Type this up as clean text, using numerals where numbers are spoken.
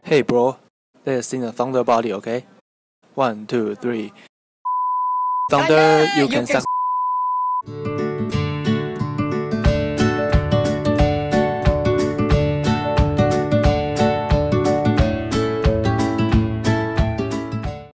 Hey bro, let's sing a Thunder Body, okay? 1, 2, 3. Thunder, you can suck